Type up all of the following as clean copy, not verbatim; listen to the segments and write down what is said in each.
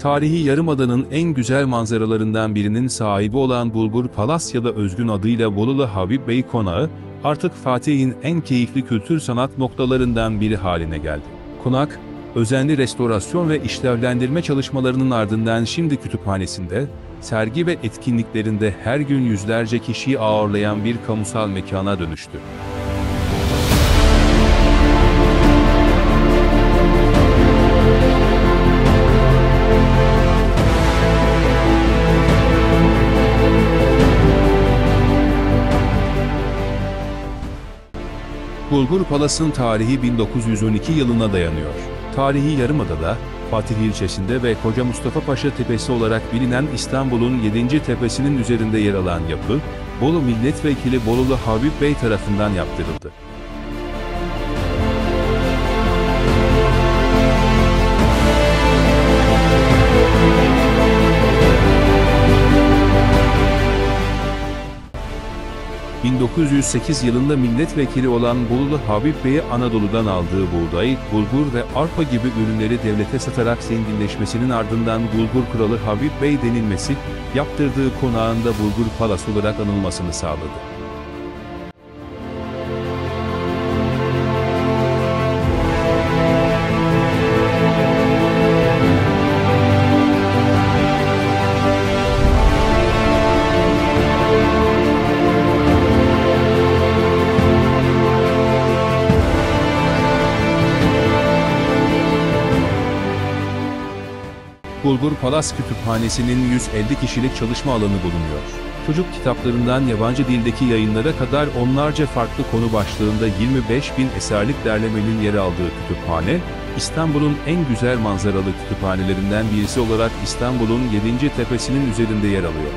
Tarihi Yarımada'nın en güzel manzaralarından birinin sahibi olan Bulgur Palas ya da özgün adıyla Bolulu Habib Bey Konağı, artık Fatih'in en keyifli kültür sanat noktalarından biri haline geldi. Konak, özenli restorasyon ve işlevlendirme çalışmalarının ardından şimdi kütüphanesinde, sergi ve etkinliklerinde her gün yüzlerce kişiyi ağırlayan bir kamusal mekana dönüştü. Bulgur Palas'ın tarihi 1912 yılına dayanıyor. Tarihi Yarımada'da, Fatih ilçesinde ve Koca Mustafa Paşa Tepesi olarak bilinen İstanbul'un 7. tepesinin üzerinde yer alan yapı, Bolu Milletvekili Bolulu Habib Bey tarafından yaptırıldı. ...1908 yılında milletvekili olan Bolulu Habib Bey'e Anadolu'dan aldığı buğday, bulgur ve arpa gibi ürünleri devlete satarak zenginleşmesinin ardından Bulgur Kralı Habib Bey denilmesi, yaptırdığı konağında Bulgur Palas olarak anılmasını sağladı. Bulgur Palas Kütüphanesi'nin 150 kişilik çalışma alanı bulunuyor. Çocuk kitaplarından yabancı dildeki yayınlara kadar onlarca farklı konu başlığında 25.000 eserlik derlemenin yer aldığı kütüphane, İstanbul'un en güzel manzaralı kütüphanelerinden birisi olarak İstanbul'un 7. tepesinin üzerinde yer alıyor.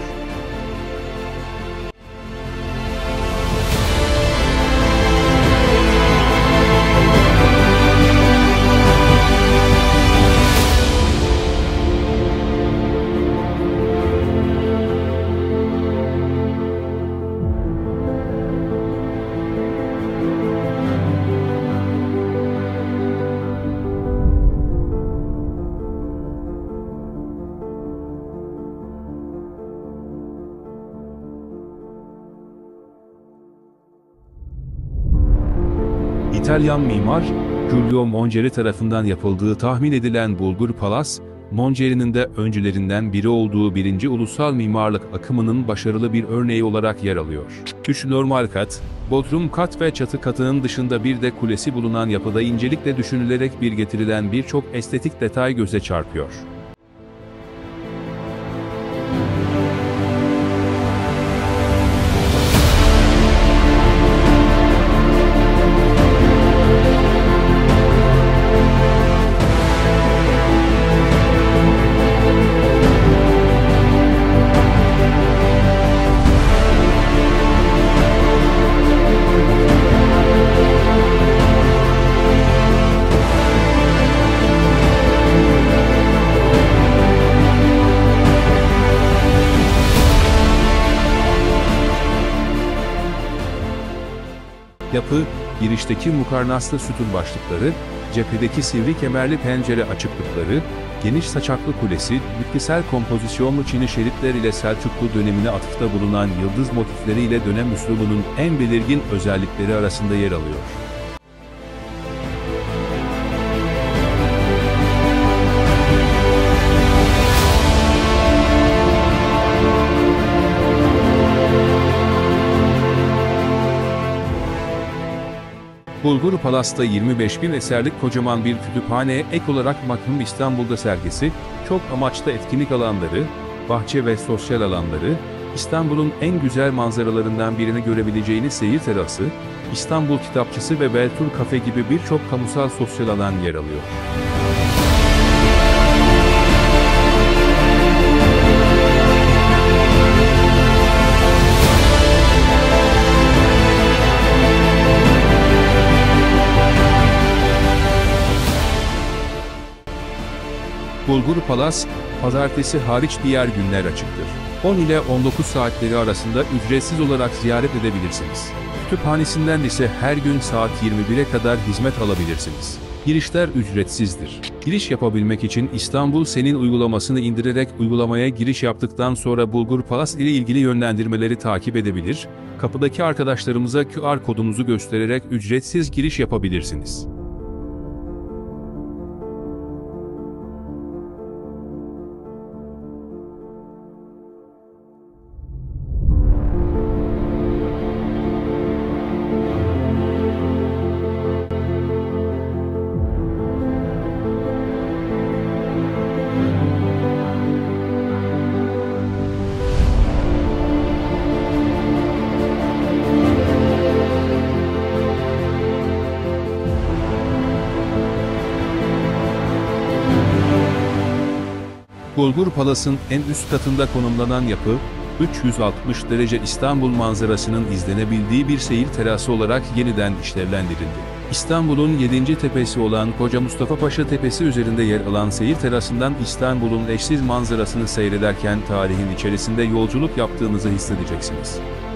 İtalyan mimar, Giulio Mongeri tarafından yapıldığı tahmin edilen Bulgur Palas, Mongeri'nin de öncülerinden biri olduğu 1. ulusal mimarlık akımının başarılı bir örneği olarak yer alıyor. 3 normal kat, bodrum kat ve çatı katının dışında bir de kulesi bulunan yapıda incelikle düşünülerek bir getirilen birçok estetik detay göze çarpıyor. Yapı, girişteki mukarnaslı sütun başlıkları, cephedeki sivri kemerli pencere açıklıkları, geniş saçaklı kulesi, bitkisel kompozisyonlu çini şeritler ile Selçuklu dönemine atıfta bulunan yıldız motifleri ile dönem üslubunun en belirgin özellikleri arasında yer alıyor. Bulgur Palas'ta 25.000 eserlik kocaman bir kütüphaneye ek olarak Magnum İstanbul'da sergisi, çok amaçlı etkinlik alanları, bahçe ve sosyal alanları, İstanbul'un en güzel manzaralarından birini görebileceğiniz seyir terası, İstanbul Kitapçısı ve Beltur Kafe gibi birçok kamusal sosyal alan yer alıyor. Bulgur Palas, pazartesi hariç diğer günler açıktır. 10 ile 19 saatleri arasında ücretsiz olarak ziyaret edebilirsiniz. Kütüphanesinden ise her gün saat 21'e kadar hizmet alabilirsiniz. Girişler ücretsizdir. Giriş yapabilmek için İstanbul Senin uygulamasını indirerek uygulamaya giriş yaptıktan sonra Bulgur Palas ile ilgili yönlendirmeleri takip edebilir, kapıdaki arkadaşlarımıza QR kodunuzu göstererek ücretsiz giriş yapabilirsiniz. Bulgur Palas'ın en üst katında konumlanan yapı, 360 derece İstanbul manzarasının izlenebildiği bir seyir terası olarak yeniden işlevlendirildi. İstanbul'un 7. tepesi olan Koca Mustafa Paşa Tepesi üzerinde yer alan seyir terasından İstanbul'un eşsiz manzarasını seyrederken tarihin içerisinde yolculuk yaptığınızı hissedeceksiniz.